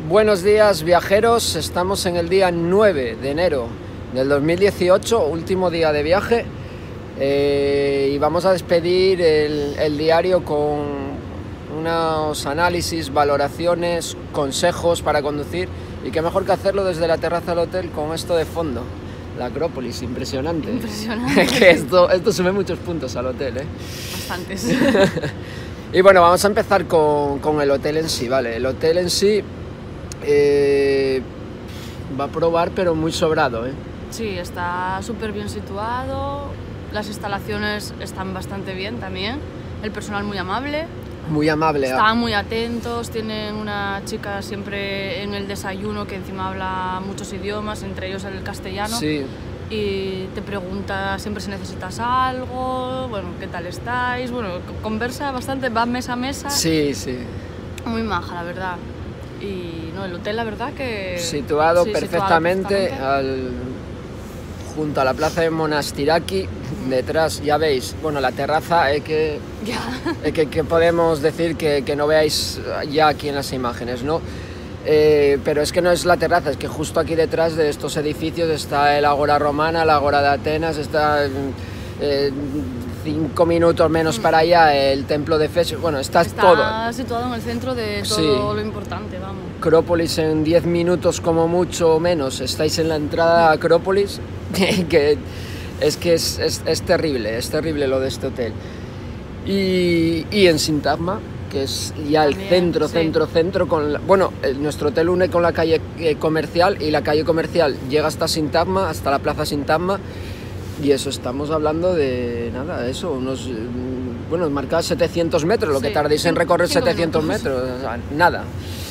Buenos días, viajeros, estamos en el día 9 de enero del 2018, último día de viaje, y vamos a despedir el diario con unos análisis, valoraciones, consejos para conducir, y qué mejor que hacerlo desde la terraza del hotel con esto de fondo, la Acrópolis, impresionante. Impresionante. Que esto sube muchos puntos al hotel, ¿eh? Bastantes. Y bueno, vamos a empezar con el hotel en sí, ¿vale? El hotel en sí va a probar, pero muy sobrado, ¿eh? Sí, está súper bien situado, las instalaciones están bastante bien también, el personal muy amable. Muy amable. Están muy atentos, tienen una chica siempre en el desayuno que encima habla muchos idiomas, entre ellos el castellano. Sí. Y te pregunta siempre si necesitas algo, bueno, qué tal estáis, bueno, conversa bastante, va mesa a mesa. Sí, sí. Muy maja, la verdad. Y no, el hotel, la verdad que... Situado sí, perfectamente junto a la plaza de Monastiraki, detrás, ya veis, bueno, la terraza, que podemos decir que no veáis ya aquí en las imágenes, ¿no? Pero es que no es la terraza, es que justo aquí detrás de estos edificios está el Ágora Romana, la Ágora de Atenas, está 5 minutos menos para allá el templo de Efesios, bueno, está todo. Está situado en el centro de todo, sí, lo importante, vamos. Acrópolis en 10 minutos como mucho o menos, estáis en la entrada a Acrópolis, que es terrible lo de este hotel. Y en Sintagma, que es ya el centro, con nuestro hotel une con la calle comercial, y la calle comercial llega hasta Sintagma, hasta la plaza Sintagma, y eso estamos hablando de nada, eso, unos, marcad 700 metros, lo que tardéis en recorrer 700 metros, o sea, nada.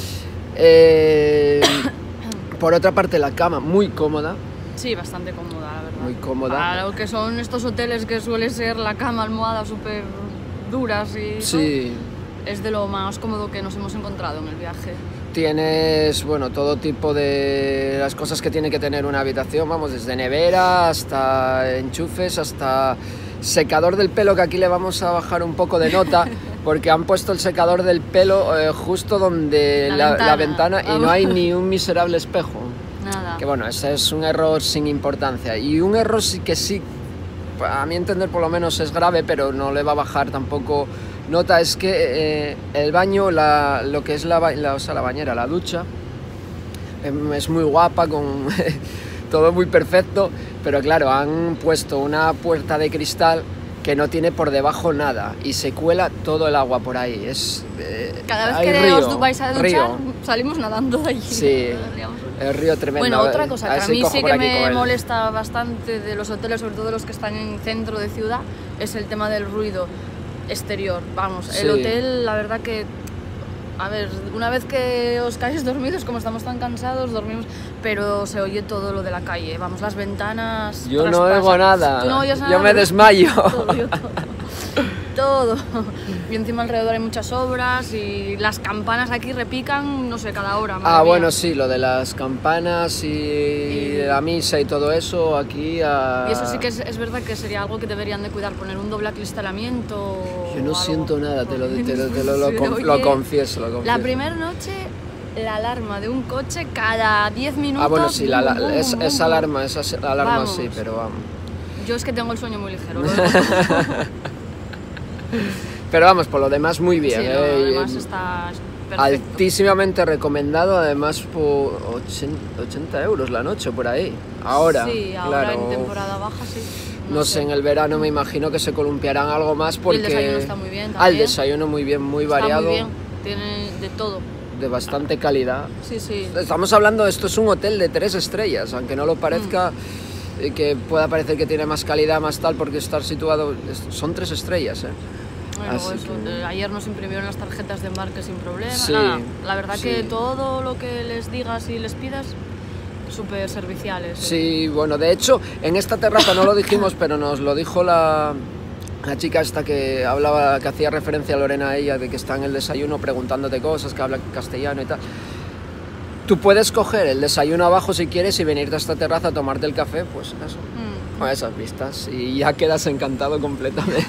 Por otra parte, la cama muy cómoda. Sí, bastante cómoda, la verdad. Muy cómoda. Para lo que son estos hoteles que suele ser la cama, almohada súper duras y sí, es de lo más cómodo que nos hemos encontrado en el viaje. Tienes, todo tipo de las cosas que tiene que tener una habitación, vamos, desde nevera hasta enchufes, hasta secador del pelo, que aquí le vamos a bajar un poco de nota, porque han puesto el secador del pelo justo donde la ventana y no hay ni un miserable espejo. Nada. Que bueno, ese es un error sin importancia, y un error que sí, a mi entender por lo menos es grave, pero no le va a bajar tampoco nota, es que el baño, lo que es la bañera, la ducha, es muy guapa, con todo muy perfecto, pero claro, han puesto una puerta de cristal que no tiene por debajo nada y se cuela todo el agua por ahí. Cada vez que os vais a duchar, salimos nadando de allí. Sí, el río tremendo. Bueno, otra cosa que a mí sí que me molesta bastante de los hoteles, sobre todo los que están en centro de ciudad, es el tema del ruido exterior. Vamos, sí. El hotel, la verdad que, a ver, una vez que os caéis dormidos, como estamos tan cansados, dormimos, pero se oye todo lo de la calle, vamos, las ventanas... Yo no oigo nada, no oyes nada, yo me desmayo. Todo. Y encima alrededor hay muchas obras y las campanas aquí repican, no sé, cada hora. Bueno, sí, lo de las campanas y la misa y todo eso aquí... Y eso sí que es verdad que sería algo que deberían de cuidar, poner un doble acristalamiento. Yo no siento nada, te lo confieso. La primera noche, la alarma de un coche cada 10 minutos... bueno, sí, esa alarma vamos. Sí, pero vamos. Yo es que tengo el sueño muy ligero. Pero vamos, por lo demás muy bien. Sí, lo demás está perfecto. Altísimamente recomendado, además por 80 euros la noche, por ahí. Ahora, sí, ahora claro, en temporada baja, sí. No sé, en el verano me imagino que se columpiarán algo más porque... Y el desayuno está muy bien también. El desayuno muy bien, muy variado. Está muy bien, tiene de todo. De bastante calidad. Sí, sí. Estamos hablando, esto es un hotel de 3 estrellas, aunque no lo parezca, que pueda parecer que tiene más calidad, más tal, porque estar situado... Son 3 estrellas, Bueno, ayer nos imprimieron las tarjetas de embarque sin problema. Sí, nada, la verdad que todo lo que les digas y les pidas, súper serviciales. Sí, bueno, de hecho, en esta terraza no lo dijimos, pero nos lo dijo la chica esta que hablaba, que hacía referencia a Lorena, a ella, de que está en el desayuno preguntándote cosas, que habla castellano y tal. Tú puedes coger el desayuno abajo si quieres y venirte a esta terraza a tomarte el café, pues eso, con esas vistas, y ya quedas encantado completamente.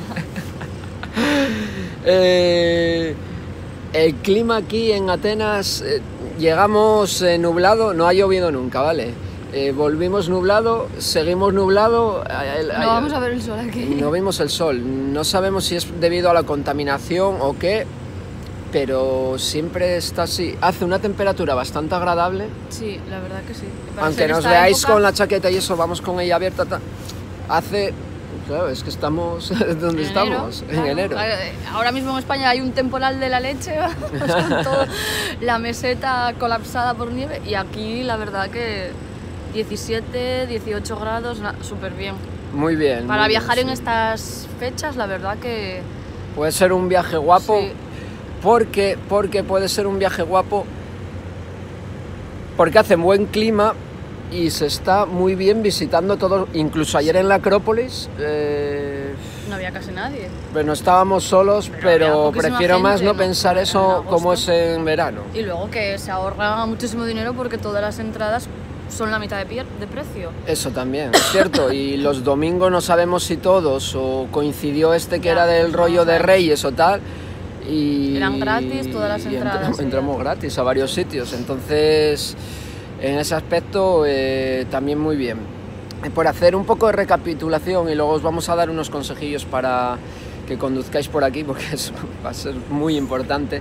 El clima aquí en Atenas llegamos nublado, no ha llovido nunca, ¿vale? Volvimos nublado, seguimos nublado. No vamos a ver el sol aquí. No vimos el sol. No sabemos si es debido a la contaminación o qué, pero siempre está así. Hace una temperatura bastante agradable. Sí, la verdad que sí. Aunque nos veáis con la chaqueta y eso, vamos con ella abierta. Hace... Claro, es que estamos donde estamos, en enero. Ahora mismo en España hay un temporal de la leche, con toda la meseta colapsada por nieve, y aquí la verdad que 17, 18 grados, súper bien. Muy bien. Para viajar en estas fechas, la verdad que... Puede ser un viaje guapo, sí. porque puede ser un viaje guapo, porque hace buen clima y se está muy bien visitando todo. Incluso ayer en la Acrópolis... no había casi nadie. Bueno, estábamos solos, pero prefiero más no pensar eso como es en verano. Y luego que se ahorra muchísimo dinero porque todas las entradas son la mitad de precio. Eso también, es cierto. Y los domingos no sabemos si todos, o coincidió que era del rollo de Reyes o tal. Y eran gratis todas las entradas. Entramos gratis a varios sitios. Entonces, en ese aspecto, también muy bien. Por hacer un poco de recapitulación, y luego os vamos a dar unos consejillos para que conduzcáis por aquí, porque eso va a ser muy importante.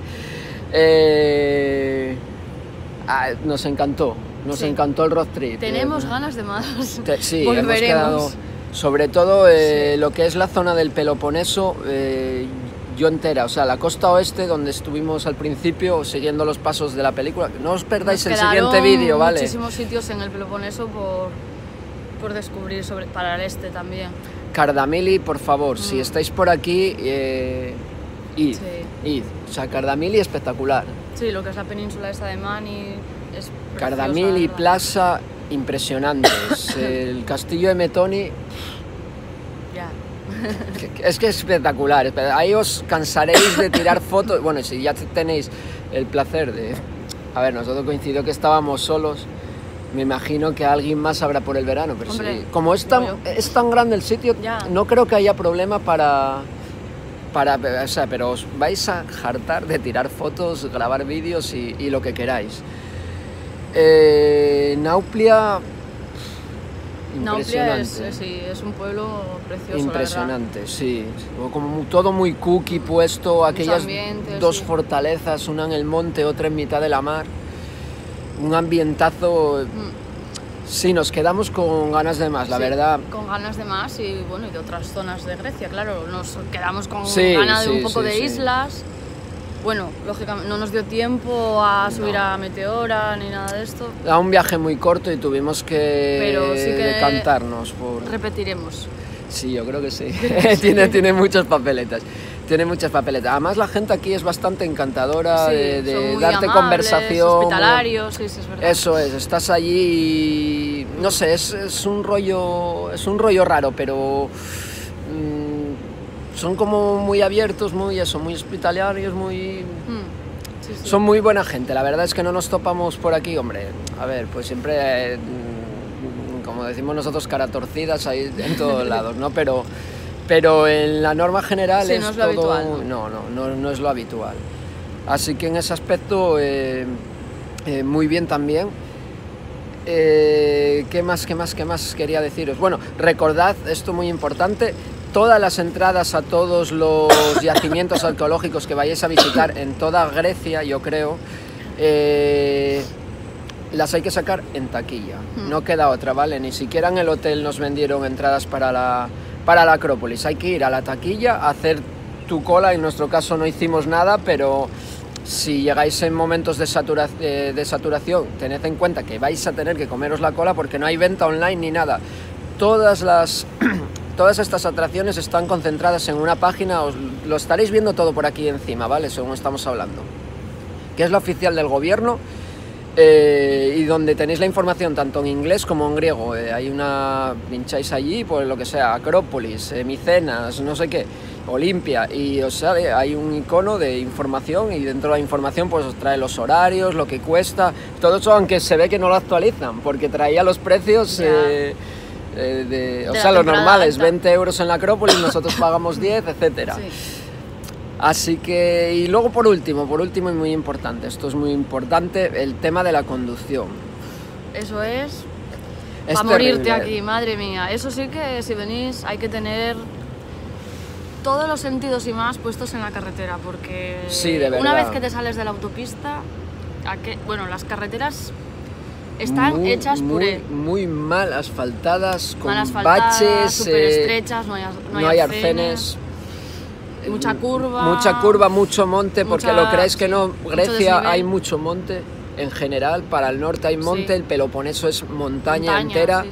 Nos encantó. Nos encantó el road trip. Tenemos ganas de más. Sí, hemos quedado, sobre todo lo que es la zona del Peloponeso, yo entera, o sea, la costa oeste donde estuvimos al principio siguiendo los pasos de la película. No os perdáis el siguiente vídeo, ¿vale? Muchísimos sitios en el Peloponeso por descubrir, para el este también. Cardamili, por favor, si estáis por aquí, id. O sea, Cardamili espectacular. Sí, lo que es la península esta de Mani es Cardamili, Plaza, impresionantes. El castillo de Metoni... Ya. Es que es espectacular. Ahí os cansaréis de tirar fotos. Bueno, si ya tenéis el placer de... A ver, nosotros coincidió que estábamos solos. Me imagino que alguien más habrá por el verano. Pero hombre, sí, como es tan grande el sitio, ya. No creo que haya problema para... O sea, pero os vais a hartar de tirar fotos, grabar vídeos y lo que queráis. Nauplia... Nauplia es un pueblo precioso. Impresionante, sí. Como todo muy cookie puesto, aquellas dos fortalezas, una en el monte, otra en mitad de la mar. Un ambientazo. Sí, nos quedamos con ganas de más, la verdad. Con ganas de más y bueno, y de otras zonas de Grecia, claro. Nos quedamos con ganas de un poco de islas. Bueno, lógicamente no nos dio tiempo a subir a Meteora ni nada de esto. Era un viaje muy corto y tuvimos que decantarnos por... Repetiremos. Sí, yo creo que sí. tiene muchas papeletas. Tiene muchas papeletas. Además, la gente aquí es bastante encantadora, de darte amables, conversación. Hospitalarios, sí, es verdad. Eso es, estás allí y... No sé, es un rollo raro, pero... son como muy abiertos, muy hospitalarios, muy... Son muy buena gente. La verdad es que no nos topamos por aquí, hombre. A ver, pues siempre, como decimos nosotros, cara torcidas ahí en todos lados, ¿no? Pero en la norma general no es lo habitual. No es lo habitual. Así que en ese aspecto, muy bien también. ¿Qué más quería deciros? Bueno, recordad, esto muy importante, todas las entradas a todos los yacimientos arqueológicos que vayáis a visitar en toda Grecia, yo creo, las hay que sacar en taquilla, no queda otra, ¿vale? Ni siquiera en el hotel nos vendieron entradas para la Acrópolis, hay que ir a la taquilla a hacer tu cola. En nuestro caso no hicimos nada, pero si llegáis en momentos de saturación, tened en cuenta que vais a tener que comeros la cola porque no hay venta online ni nada. Todas estas atracciones están concentradas en una página, os lo estaréis viendo todo por aquí encima, ¿vale? Según estamos hablando, que es la oficial del gobierno, y donde tenéis la información tanto en inglés como en griego. Pincháis allí, pues lo que sea, Acrópolis, Micenas, no sé qué, Olimpia, y os sale, hay un icono de información, y dentro de la información pues os trae los horarios, lo que cuesta, todo eso, aunque se ve que no lo actualizan, porque traía los precios... los normales, alta. 20 euros en la Acrópolis, nosotros pagamos 10, etcétera. Sí. Así que, y luego por último y muy importante, esto es muy importante, el tema de la conducción. Eso es para morirte aquí, madre mía. Eso sí que si venís hay que tener todos los sentidos y más puestos en la carretera, porque sí, de verdad. Una vez que te sales de la autopista, bueno, las carreteras están hechas puré. Muy mal asfaltadas, con baches, súper estrechas, no hay arcenes. Mucha curva, mucho monte, porque lo creéis que no, Grecia hay mucho monte en general, para el norte hay monte, sí. El Peloponeso es montaña entera, sí.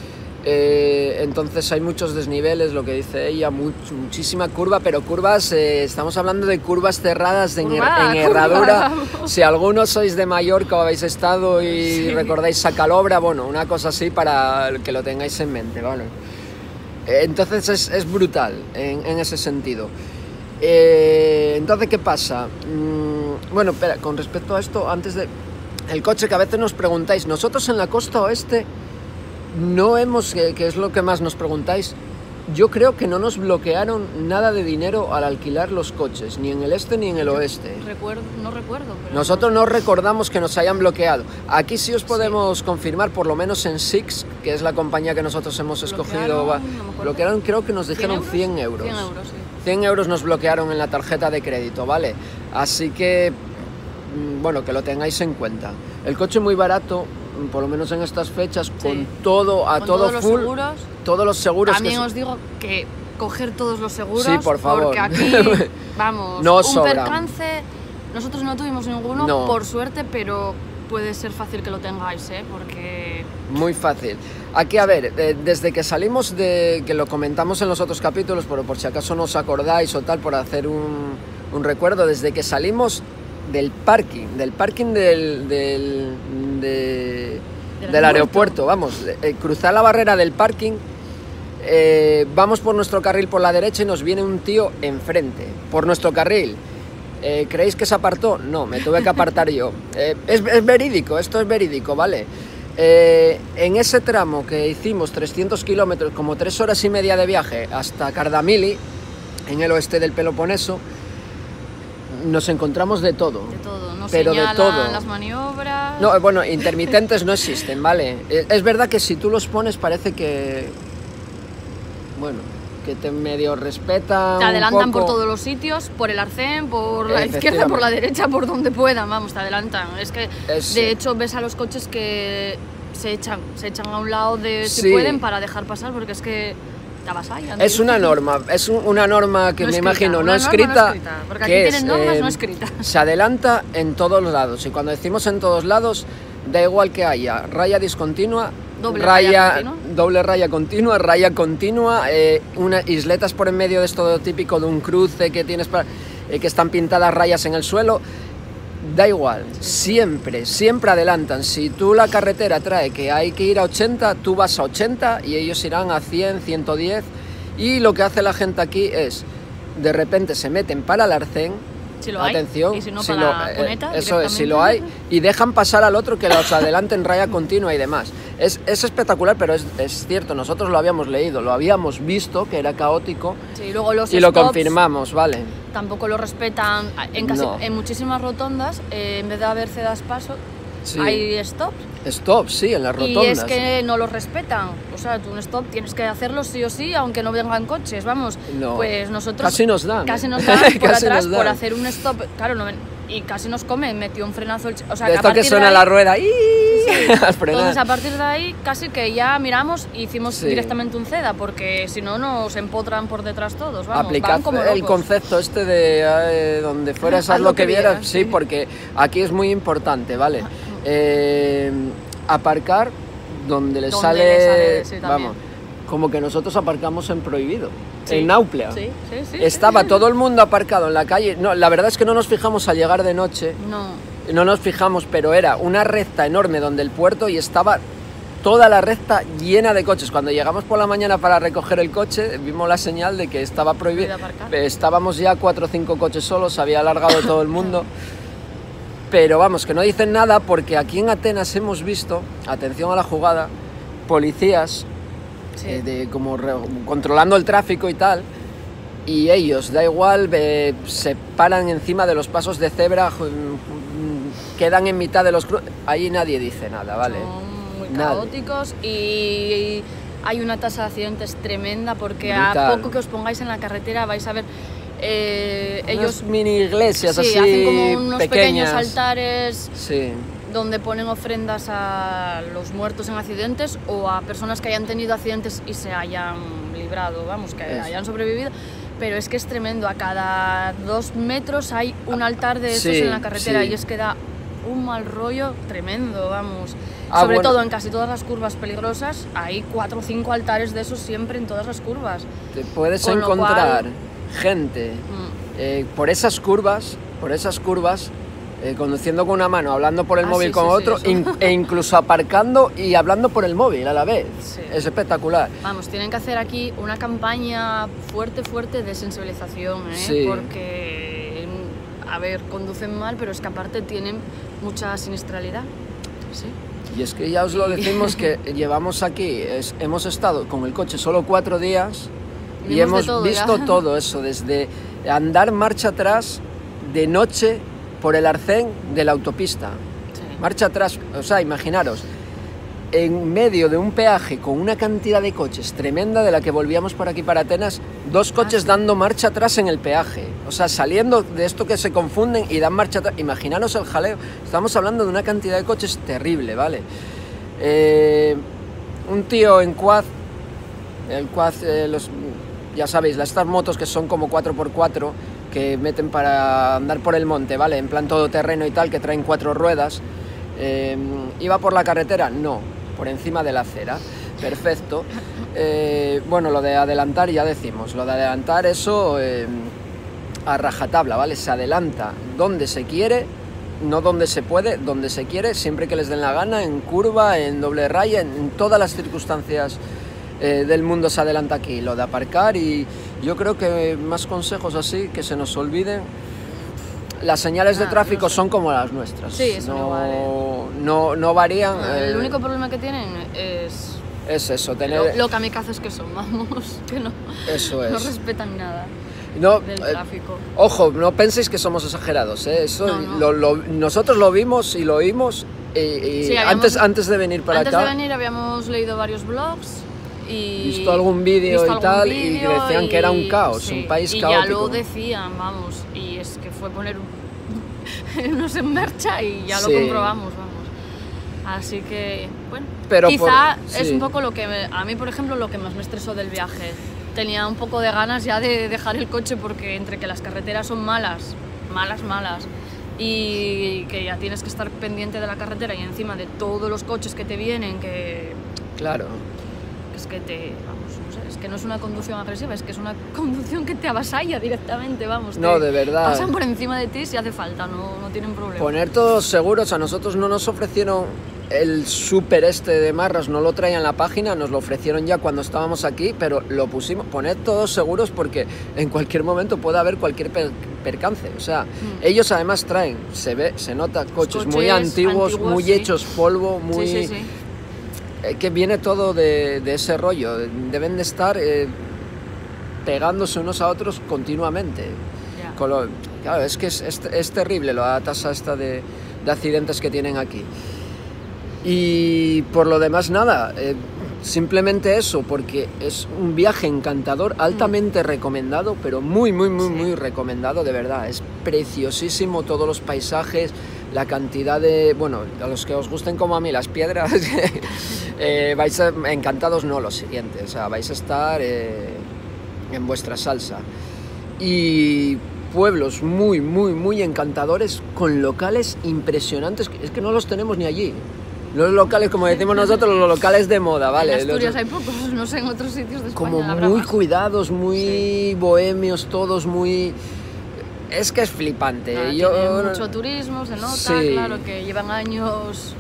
Entonces hay muchos desniveles, lo que dice ella, muchísima curva, pero curvas, estamos hablando de curvas cerradas en herradura. Si algunos sois de Mallorca o habéis estado y recordáis Sacalobra, bueno, una cosa así para que lo tengáis en mente, ¿vale? Entonces es brutal en ese sentido. Entonces, ¿qué pasa? Bueno, espera, con respecto a esto, antes de... El coche, que a veces nos preguntáis, nosotros en la costa oeste no hemos, que es lo que más nos preguntáis, yo creo que no nos bloquearon nada de dinero al alquilar los coches, ni en el este ni en el oeste. No recuerdo. Pero nosotros no recordamos que nos hayan bloqueado. Aquí sí os podemos confirmar, por lo menos en Six, que es la compañía que nosotros hemos escogido, bloquearon, creo que nos dijeron 100 euros. 100 euros, sí. 100 euros nos bloquearon en la tarjeta de crédito, ¿vale? Así que, bueno, que lo tengáis en cuenta. El coche muy barato, por lo menos en estas fechas, con todo, con todo full, todos los seguros. También os digo que coger todos los seguros, sí, por favor. Porque aquí, vamos, no un percance, nosotros no tuvimos ninguno, no. Por suerte, pero puede ser fácil que lo tengáis, porque... Muy fácil. Aquí, a ver, desde que salimos que lo comentamos en los otros capítulos, pero por si acaso no os acordáis o tal, por hacer un recuerdo, desde que salimos del parking del aeropuerto, vamos, cruzar la barrera del parking, vamos por nuestro carril por la derecha y nos viene un tío enfrente, por nuestro carril. ¿Creéis que se apartó? No, me tuve que apartar yo. Es verídico, esto es verídico, ¿vale? En ese tramo que hicimos 300 kilómetros, como 3 horas y media de viaje hasta Kardamili, en el oeste del Peloponeso, nos encontramos de todo. De todo, nos pero de todo. Las maniobras... No, bueno, intermitentes no existen, ¿vale? Es verdad que si tú los pones parece que... Bueno, que te medio respetan. Te adelantan un poco. Por todos los sitios, por el arcén, por la izquierda, por la derecha, por donde puedan, vamos, te adelantan. Es que, de hecho, ves a los coches que se echan a un lado si pueden para dejar pasar, porque es que te avasallan. Es una norma que me imagino no escrita, porque aquí tienen normas no escritas. Se adelanta en todos los lados, y cuando decimos en todos lados, da igual que haya raya discontinua, doble raya continua, raya continua, unas isletas por en medio de esto típico de un cruce que tienes que están pintadas rayas en el suelo, da igual, siempre adelantan. Si tú la carretera trae que hay que ir a 80, tú vas a 80 y ellos irán a 100, 110, y lo que hace la gente aquí es, de repente se meten para el arcén, si lo atención, hay, y si no para la cuneta, eso es, si lo hay, y dejan pasar al otro que los adelante en raya continua y demás. Es espectacular, pero es cierto, nosotros lo habíamos leído, lo habíamos visto, que era caótico, sí, y luego los y lo confirmamos, ¿vale? Tampoco lo respetan, en muchísimas rotondas, en vez de haber cedas paso, sí. Hay stops. Stop, sí, en las rotondas. Y es que no lo respetan. O sea, tú un stop tienes que hacerlo sí o sí, aunque no vengan coches, vamos. No. Pues nosotros... Casi nos dan. Casi nos dan por atrás por hacer un stop. Claro, y casi nos comen, metió un frenazo. O sea, de esto que suena la rueda. Sí. Entonces, a partir de ahí, casi que ya miramos y hicimos directamente un ceda, porque si no nos empotran por detrás todos. Vamos, aplicad el concepto este de donde fueras, haz lo que vieras. Sí, porque aquí es muy importante, ¿vale? Aparcar donde le sale sí, vamos, como que nosotros aparcamos en prohibido, en Nauplia. Sí. Estaba todo el mundo aparcado en la calle. No, la verdad es que no nos fijamos al llegar de noche. No nos fijamos, pero era una recta enorme donde el puerto, y estaba toda la recta llena de coches. Cuando llegamos por la mañana para recoger el coche, vimos la señal de que estaba prohibido. Estábamos ya 4 o 5 coches solos, se había alargado todo el mundo. Pero vamos, que no dicen nada, porque aquí en Atenas hemos visto, atención a la jugada, policías como controlando el tráfico y tal, y ellos, da igual, se paran encima de los pasos de cebra, quedan en mitad de los cruces, ahí nadie dice nada, ¿vale? Son muy caóticos y hay una tasa de accidentes tremenda porque a poco que os pongáis en la carretera vais a ver ellos mini iglesias así hacen como unos pequeños altares sí, donde ponen ofrendas a los muertos en accidentes o a personas que hayan tenido accidentes y se hayan librado, vamos, que hayan sobrevivido. Pero es que es tremendo, a cada 2 metros hay un altar de esos en la carretera y es que da un mal rollo tremendo, vamos. Sobre todo en casi todas las curvas peligrosas hay 4 o 5 altares de esos siempre en todas las curvas. Te puedes encontrar gente por esas curvas, conduciendo con una mano, hablando por el móvil con otro, e incluso aparcando y hablando por el móvil a la vez. Sí. Es espectacular. Vamos, tienen que hacer aquí una campaña fuerte de sensibilización, porque, a ver, conducen mal, pero es que aparte tienen mucha siniestralidad. Sí. Y es que ya os lo decimos que llevamos aquí, hemos estado con el coche solo 4 días y hemos visto todo eso, desde andar marcha atrás de noche por el arcén de la autopista. Sí. Marcha atrás, o sea, imaginaros, en medio de un peaje con una cantidad de coches tremenda de la que volvíamos por aquí para Atenas, 2 coches dando marcha atrás en el peaje. O sea, saliendo de esto que se confunden y dan marcha atrás. Imaginaros el jaleo. Estamos hablando de una cantidad de coches terrible, ¿vale? Un tío en quad, el quad, ya sabéis, estas motos que son como 4x4, que meten para andar por el monte, ¿vale? En plan todoterreno y tal, que traen 4 ruedas. ¿Iba por la carretera? No, por encima de la acera. Perfecto. Bueno, lo de adelantar ya decimos, lo de adelantar eso a rajatabla, ¿vale? Se adelanta donde se quiere, no donde se puede, donde se quiere, siempre que les den la gana, en curva, en doble raya, en todas las circunstancias del mundo se adelanta aquí. Lo de aparcar, y yo creo que más consejos así, que se nos olviden. Las señales de tráfico son como las nuestras. Sí, son iguales. No varían. El único problema que tienen es eso, tener... Lo kamikazes que son, vamos, que no respetan nada del tráfico. Ojo, no penséis que somos exagerados, ¿eh? Eso nosotros lo vimos y lo oímos sí, antes de venir para acá. Antes de venir habíamos leído varios blogs y visto algún vídeo y tal, y decían que era un caos, un país caótico. Y ya lo decían, vamos, y es que fue poner unos en marcha y ya lo comprobamos, vamos. Así que, bueno, pero quizá es un poco lo que a mí, por ejemplo, lo que más me estresó del viaje. Tenía un poco de ganas ya de dejar el coche, porque entre que las carreteras son malas, y que ya tienes que estar pendiente de la carretera y encima de todos los coches que te vienen, que... Claro. Es que vamos, no sé, es que no es una conducción agresiva, es que es una conducción que te avasalla directamente, vamos. No, de verdad. Pasan por encima de ti si hace falta, no tienen problema. Poner todos seguros, a nosotros no nos ofrecieron el súper de Marras, no lo traían en la página, nos lo ofrecieron ya cuando estábamos aquí, pero lo pusimos, poner todos seguros porque en cualquier momento puede haber cualquier percance. O sea, ellos además traen, se nota, coches muy antiguos, muy hechos polvo, muy... Sí. Que viene todo de ese rollo, deben de estar pegándose unos a otros continuamente. Yeah. Claro, es que es terrible la tasa esta de accidentes que tienen aquí. Y por lo demás nada, simplemente eso, porque es un viaje encantador, altamente recomendado, pero muy recomendado, de verdad. Es preciosísimo, todos los paisajes, la cantidad de... Bueno, a los que os gusten como a mí las piedras, vais encantados, no, lo siguiente, o sea, vais a estar en vuestra salsa. Y pueblos muy encantadores, con locales impresionantes, es que no los tenemos ni allí. Los locales, como decimos nosotros, los locales de moda, ¿vale? En Asturias hay pocos, no sé, en otros sitios de España como muy cuidados, muy bohemios todos, muy... Es que es flipante. Tienen mucho turismo, se nota, claro, que llevan años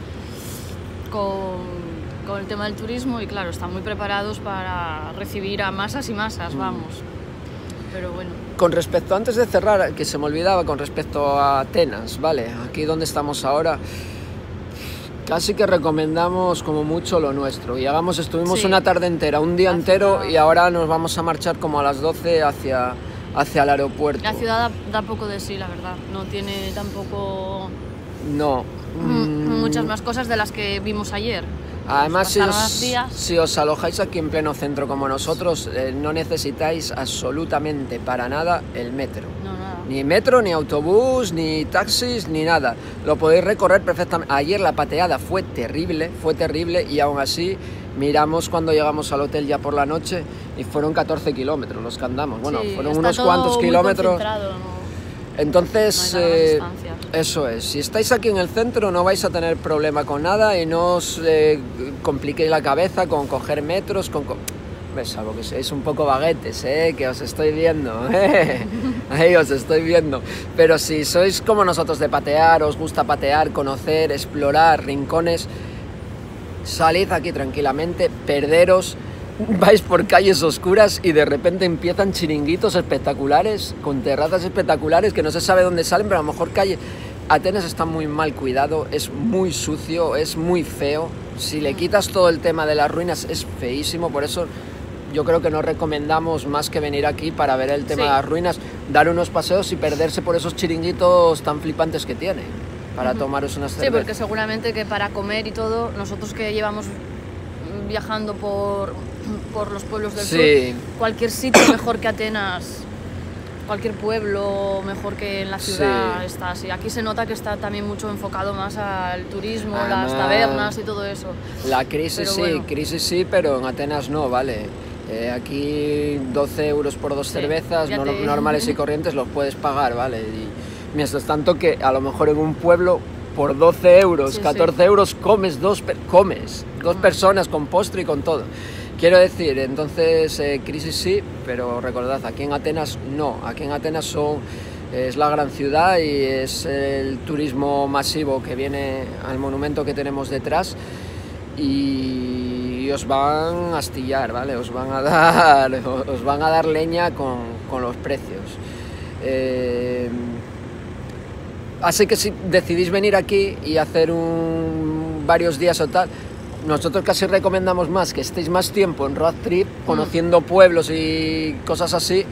con el tema del turismo y claro, están muy preparados para recibir a masas y masas, vamos. Pero bueno. Con respecto, antes de cerrar, que se me olvidaba, con respecto a Atenas, ¿vale? Aquí donde estamos ahora... Casi que recomendamos como mucho lo nuestro. Estuvimos una tarde entera, un día entero, y ahora nos vamos a marchar como a las 12 hacia hacia el aeropuerto. La ciudad da poco de sí, la verdad. No tiene tampoco... No. Muchas más cosas de las que vimos ayer. Además, si os alojáis aquí en pleno centro como nosotros, no necesitáis absolutamente para nada el metro. No, nada. Ni metro, ni autobús, ni taxis, ni nada. Lo podéis recorrer perfectamente. Ayer la pateada fue terrible y aún así miramos cuando llegamos al hotel ya por la noche y fueron 14 kilómetros los que andamos. Bueno, sí, fueron unos cuantos kilómetros. ¿No? Entonces, no eso es, si estáis aquí en el centro no vais a tener problema con nada y no os compliquéis la cabeza con coger metros, salvo que seáis un poco baguetes, que os estoy viendo, ahí os estoy viendo, pero si sois como nosotros de patear, os gusta patear, conocer, explorar rincones, salid aquí tranquilamente, perderos, vais por calles oscuras y de repente empiezan chiringuitos espectaculares, con terrazas espectaculares que no se sabe dónde salen, pero a lo mejor calle. Atenas está muy mal cuidado, es muy sucio, es muy feo. Si le quitas todo el tema de las ruinas es feísimo, por eso yo creo que no recomendamos más que venir aquí para ver el tema de las ruinas, dar unos paseos y perderse por esos chiringuitos tan flipantes que tiene, para tomaros unas cervezas. Sí, porque seguramente que para comer y todo, nosotros que llevamos viajando por los pueblos del sur, cualquier sitio mejor que Atenas, cualquier pueblo mejor que en la ciudad está así. Aquí se nota que está también mucho enfocado más al turismo, las tabernas y todo eso. La crisis crisis sí, pero en Atenas no, ¿vale? Aquí 12 euros por dos cervezas normales y corrientes los puedes pagar, ¿vale? Y mientras tanto que a lo mejor en un pueblo por 12 euros, 14 euros comes dos personas con postre y con todo. Quiero decir, entonces crisis sí, pero recordad, aquí en Atenas no, aquí en Atenas es la gran ciudad y es el turismo masivo que viene al monumento que tenemos detrás y os van a astillar, ¿vale? Os van a dar leña con los precios. Así que si decidís venir aquí y hacer varios días o tal, nosotros casi recomendamos más que estéis más tiempo en road trip, conociendo pueblos y cosas así,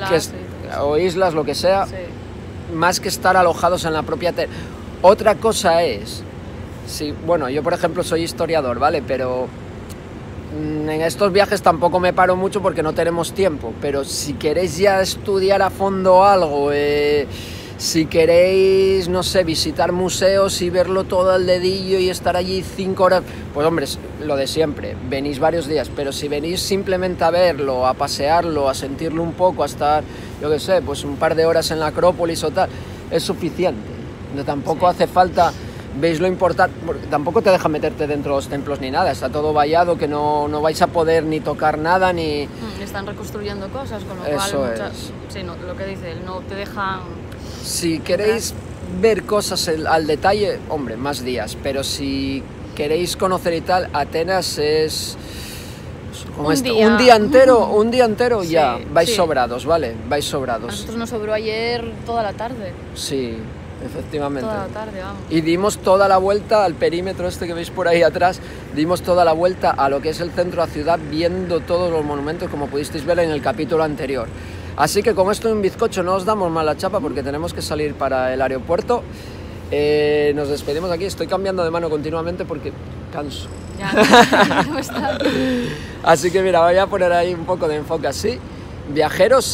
o islas, lo que sea, más que estar alojados en la propia tierra. Otra cosa es, bueno, yo por ejemplo soy historiador, ¿vale? Pero en estos viajes tampoco me paro mucho porque no tenemos tiempo, pero si queréis ya estudiar a fondo algo, si queréis, no sé, visitar museos y verlo todo al dedillo y estar allí 5 horas, pues hombre, lo de siempre, venís varios días, pero si venís simplemente a verlo, a pasearlo, a sentirlo un poco, a estar, yo qué sé, pues un par de horas en la Acrópolis o tal, es suficiente. No, tampoco hace falta, veis lo importante, tampoco te dejan meterte dentro de los templos ni nada, está todo vallado, que no vais a poder ni tocar nada, ni... Están reconstruyendo cosas, con lo cual lo que dice, no te dejan... Si queréis ver cosas al detalle, hombre, más días, pero si queréis conocer y tal, Atenas es como un día entero ya, vais sobrados, ¿vale? Vais sobrados. A nosotros nos sobró ayer toda la tarde. Sí, efectivamente. Toda la tarde, vamos. Y dimos toda la vuelta al perímetro este que veis por ahí atrás, dimos toda la vuelta a lo que es el centro de la ciudad, viendo todos los monumentos, como pudisteis ver en el capítulo anterior. Así que con esto en bizcocho no os damos mala chapa porque tenemos que salir para el aeropuerto. Nos despedimos aquí, estoy cambiando de mano continuamente porque canso. Ya, no está. Así que mira, voy a poner ahí un poco de enfoque así. Viajeros,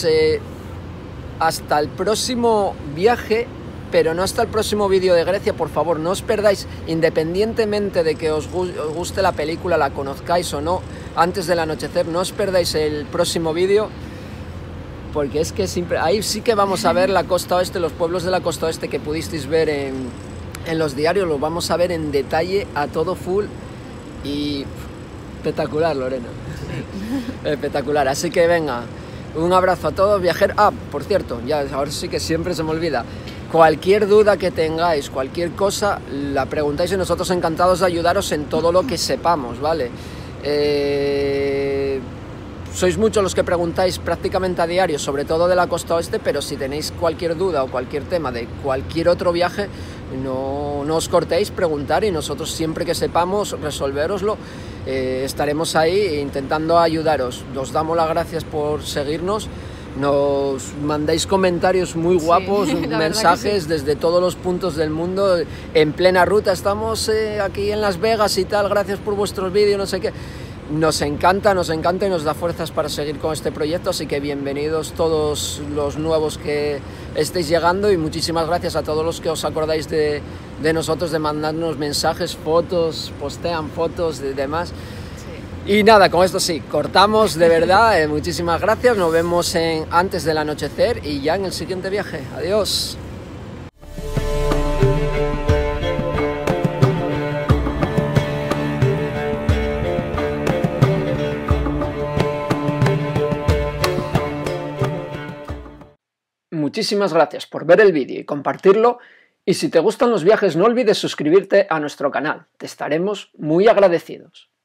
hasta el próximo viaje, pero no hasta el próximo vídeo de Grecia, por favor, no os perdáis, independientemente de que os guste la película, la conozcáis o no, antes del anochecer, no os perdáis el próximo vídeo. Porque es que ahí sí que vamos a ver la costa oeste, los pueblos de la costa oeste que pudisteis ver en los diarios, los vamos a ver en detalle, a todo full y espectacular, Lorena. Espectacular, así que venga, un abrazo a todos, viajeros. Por cierto, ya ahora sí que siempre se me olvida, cualquier duda que tengáis, cualquier cosa, la preguntáis y nosotros encantados de ayudaros en todo lo que sepamos, ¿vale? Sois muchos los que preguntáis prácticamente a diario, sobre todo de la costa oeste, pero si tenéis cualquier duda o cualquier tema de cualquier otro viaje, no os cortéis, preguntar y nosotros siempre que sepamos resolveroslo, estaremos ahí intentando ayudaros. Os damos las gracias por seguirnos, Nos mandáis comentarios muy guapos, mensajes sí, desde todos los puntos del mundo. En plena ruta estamos aquí en Las Vegas y tal, gracias por vuestros vídeos, no sé qué. Nos encanta y nos da fuerzas para seguir con este proyecto, así que bienvenidos todos los nuevos que estéis llegando y muchísimas gracias a todos los que os acordáis de nosotros, de mandarnos mensajes, fotos, postean fotos y demás. Y nada, con esto sí, cortamos de verdad, muchísimas gracias, nos vemos antes del anochecer y ya en el siguiente viaje. Adiós. Muchísimas gracias por ver el vídeo y compartirlo, y si te gustan los viajes no olvides suscribirte a nuestro canal, te estaremos muy agradecidos.